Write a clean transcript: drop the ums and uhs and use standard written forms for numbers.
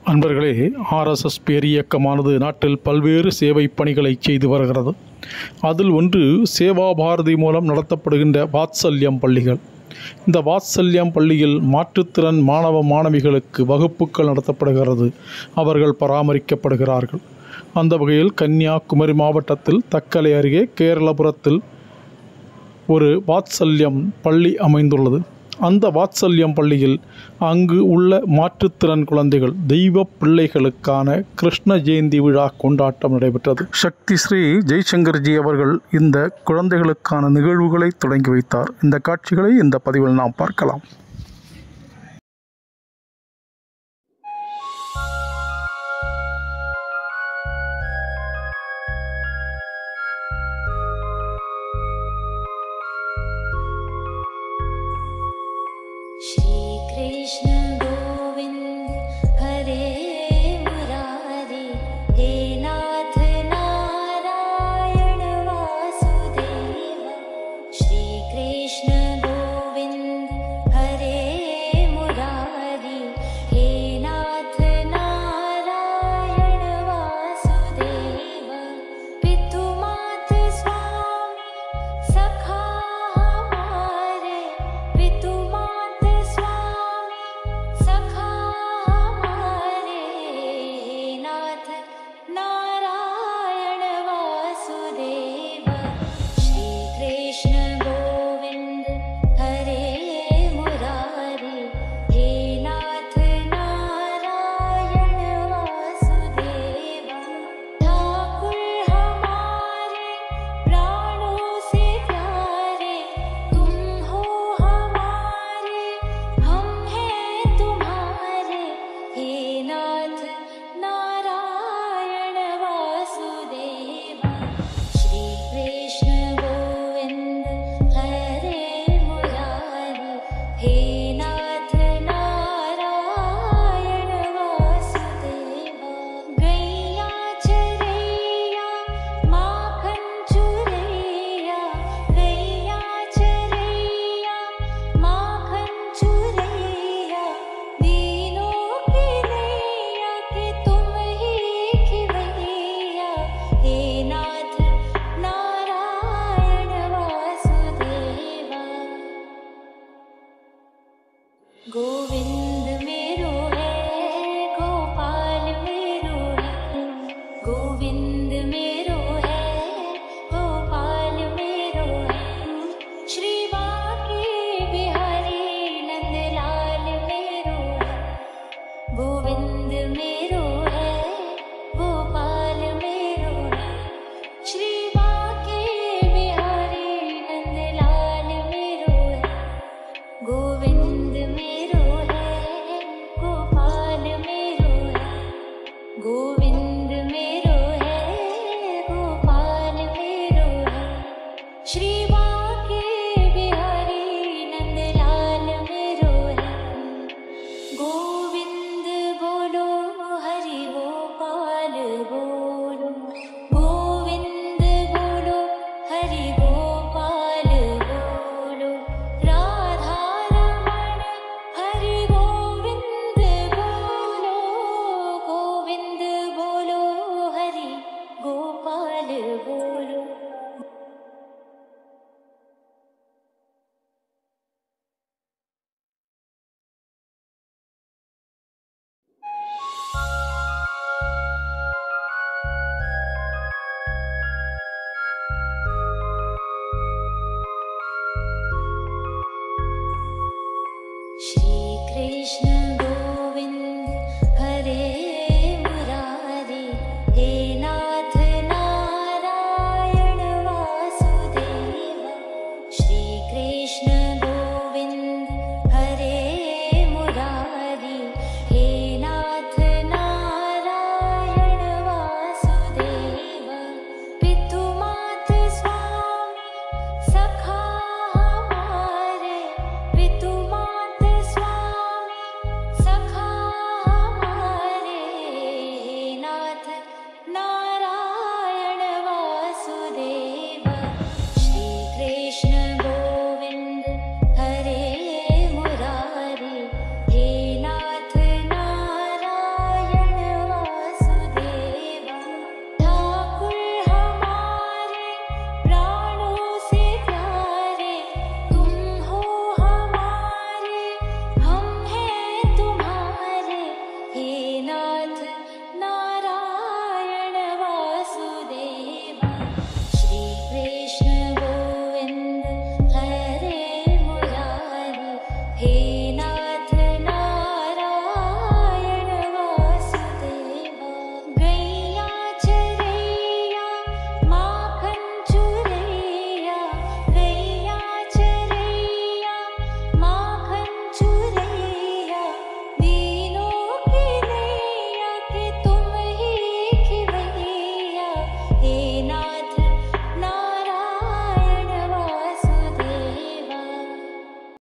அன்பர்களே, ஆர்எஸ்எஸ் பேரியக்கமானது நாட்டில் பல்வேறு சேவை பணிகளை செய்து வருகிறது. அதில் ஒன்று சேவா பாரதி மூலம் நடத்தப்படுகின்ற வாத்சல்யம் பள்ளிகள். இந்த வாத்சல்யம் பள்ளியில் மாற்றுத்திறன் மாணவ மாணவிகளுக்கு வகுப்புகள் நடத்தப்படுகிறது. அவர்கள் பராமரிக்கப்படுகிறார்கள். அந்த வகையில் கன்னியாகுமரி மாவட்டத்தில் தக்கலை அருகே கேரளபுரத்தில் ஒரு வாத்சல்யம் பள்ளி அமைந்துள்ளது. அந்த வாத்சல்யம் பள்ளியில் அங்கு உள்ள மாற்றுத்திறன் குழந்தைகள் தெய்வ பிள்ளைகளுக்கான கிருஷ்ண ஜெயந்தி விழா கொண்டாட்டம் நடைபெற்றது. சக்தி ஸ்ரீ ஜெய்சங்கர்ஜி அவர்கள் இந்த குழந்தைகளுக்கான நிகழ்வுகளை தொடங்கி வைத்தார். இந்த காட்சிகளை இந்த பதிவில் நாம் பார்க்கலாம்.